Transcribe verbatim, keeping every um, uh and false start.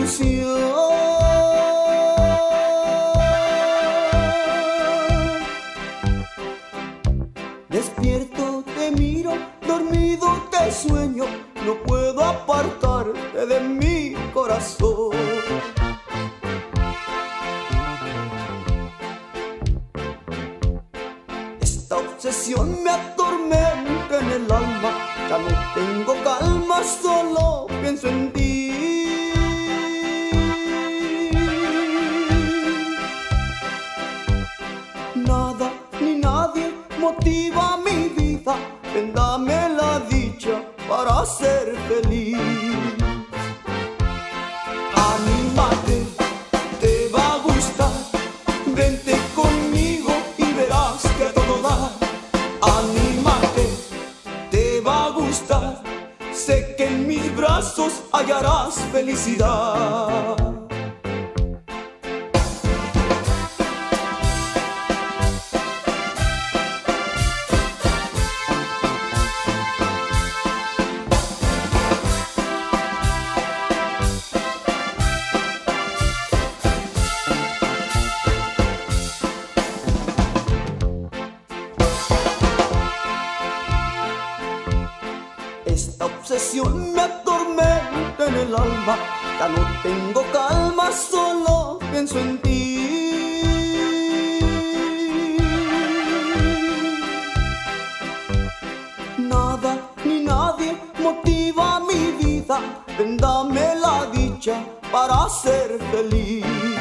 ilusión. Despierto, te miro, dormido te sueño, no puedo apartarte de mi corazón. Esta obsesión me atormenta en el alma, ya no tengo calma, solo pienso en ti. Nada ni nadie motiva mi vida, ven dame la dicha para ser feliz. Anímate, te va a gustar, vente conmigo y verás que todo da. Anímate, te va a gustar, sé que en mis brazos hallarás felicidad. Esta obsesión me atormenta en el alma, ya no tengo calma, solo pienso en ti. Nada ni nadie motiva mi vida, ven dame la dicha para ser feliz.